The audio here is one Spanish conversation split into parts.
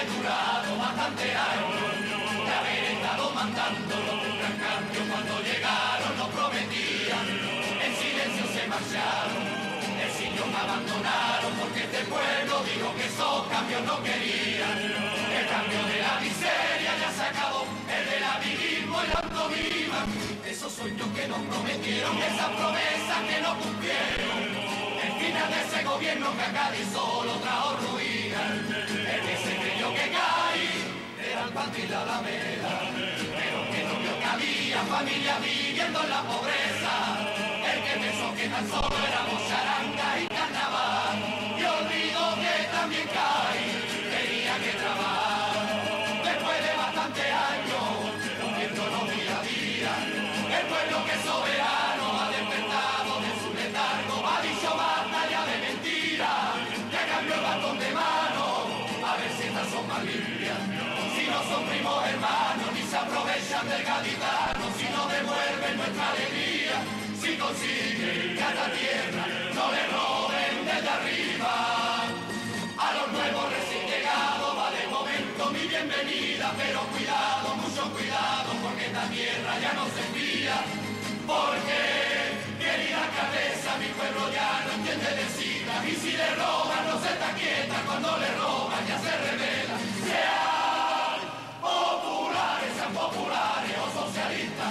he durado bastante años de haber estado mandando los gran cambio cuando llegaron nos prometían, en silencio se marcharon, el sillón abandonaron porque este pueblo dijo que esos cambios no querían, el cambio de la miseria ya se acabó, el del amiguismo y la pantomima, esos sueños que nos prometieron, esas promesas que no cumplieron, el final de ese gobierno que a Cádiz solo trajo ruina, el que se creyó que Cádiz era el patio y la Alameda, pero que no vio que había familia viviendo en la pobreza, el que pensó que tan solo éramos charanga y carnaval, y olvidó que también Cádiz tenía que trabajar, después de bastantes años, cumpliéndonos día a día, el pueblo que es soberano ha despertado de su letargo, ha dicho basta ya de mentiras, ya cambió el bastón de mano, a ver si estas son más limpias, si no son primos hermanos, ni se aprovechan del gaditano, si no devuelven nuestra alegría, si consiguen que a la tierra no le roben desde arriba. A los nuevos recién llegados va de momento mi bienvenida, pero cuidado, mucho cuidado, porque esta tierra ya no se envía, porque, querida cabeza, mi pueblo ya no entiende de siglas, y si le roban no se está quieta, cuando le roban ya se revela, sean populares o socialistas.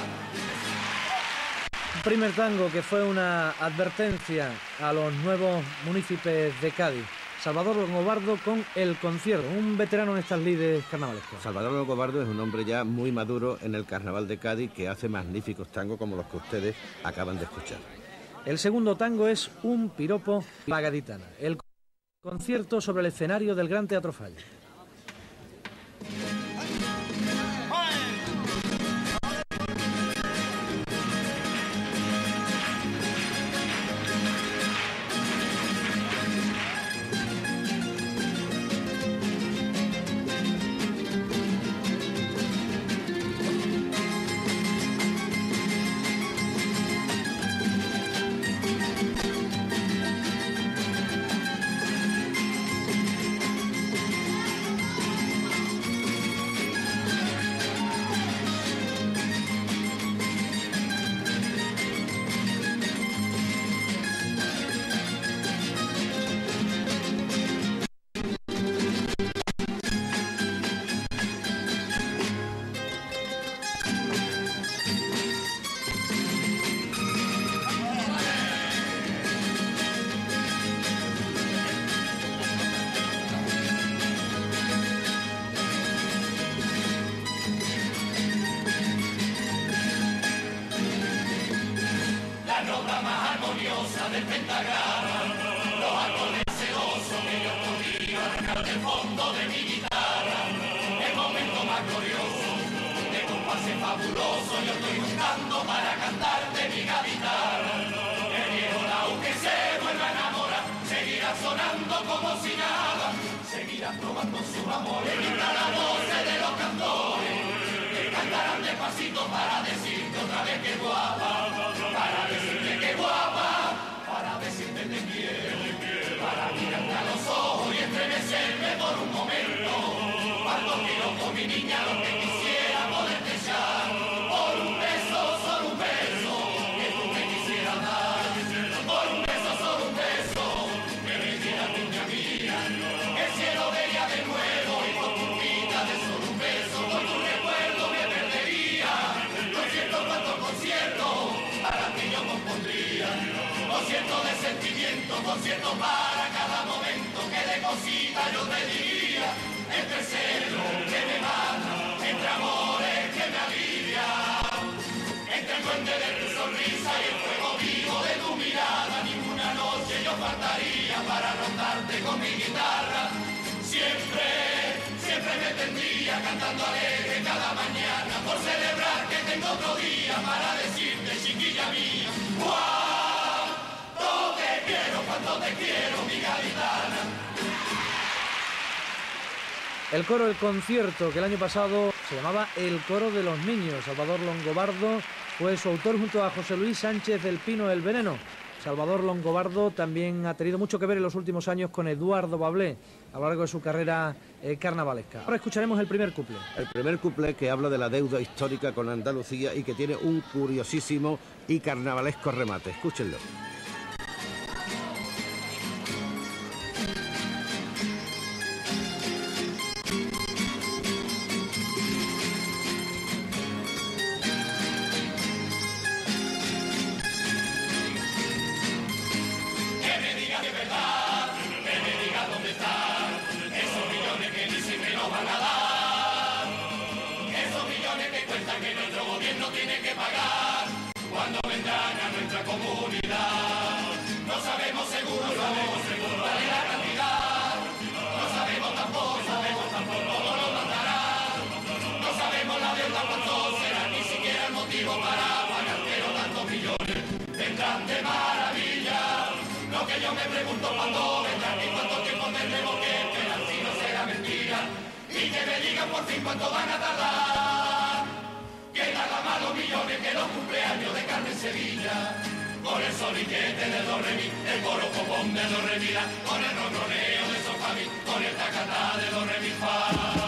Primer tango que fue una advertencia a los nuevos municipios de Cádiz. Salvador Longobardo con El Concierto, un veterano en estas lides carnavalescas. Salvador Longobardo es un hombre ya muy maduro en el carnaval de Cádiz que hace magníficos tangos como los que ustedes acaban de escuchar. El segundo tango es Un piropo a la gaditana. El Concierto sobre el escenario del Gran Teatro Falla. Del pentagrama, los acordes sedosos que yo podía arrancar del fondo de mi guitarra, el momento más glorioso, de compases fabuloso, yo estoy buscando para cantarte mi guitarra, el viejo laúd que se vuelva a enamorar, seguirá sonando como si nada, seguirá probando su amor, evita la voz de los cantores, que cantarán despacito para decirte otra vez que guapa, para decirte que guapa, para decirte te quiero, para mirarte a los ojos y estremecerme por un momento, cuando quiero con mi niña lo que quisiera poderte echar, por un beso, solo un beso, que tú me quisieras dar, por un beso, solo un beso, que me diera niña mía, que el cielo vería de nuevo y por tu vida de solo un beso, por tu recuerdo me perdería, concierto cuanto concierto, para ti yo compondría. Concierto de sentimiento, concierto para cada momento que de cosita yo te diría, entre celos que me mata, entre amores que me alivia, entre el duende de tu sonrisa y el fuego vivo de tu mirada, ninguna noche yo faltaría para rondarte con mi guitarra, siempre, siempre me tendría cantando alegre cada mañana, por celebrar que tengo otro día para decirte, chiquilla mía, ¡guau! Cuando te quiero, mi gaditana. El coro El Concierto, que el año pasado se llamaba El Coro de los Niños. Salvador Longobardo fue su autor junto a José Luis Sánchez del Pino El Veneno. Salvador Longobardo también ha tenido mucho que ver en los últimos años con Eduardo Bablé a lo largo de su carrera carnavalesca. Ahora escucharemos el primer cuplé. El primer cuplé que habla de la deuda histórica con Andalucía y que tiene un curiosísimo y carnavalesco remate. Escúchenlo. Cuando vendrán a nuestra comunidad, no sabemos seguro cuál es la cantidad, no sabemos tampoco cómo nos mandarán, no sabemos la deuda cuánto será, ni siquiera el motivo para pagar, pero tantos millones vendrán de maravilla. Lo que yo me pregunto cuando vendrán y cuánto tiempo tendremos que esperar, si no será mentira, y que me digan por fin cuánto van a tardar. Que nada más los millones que los cumpleaños de Carmen Sevilla. Con el soniquete de do re mi, el coro copón de do re mi la, con el ronroneo de sofá mi, con el tacatá de do re mi fa.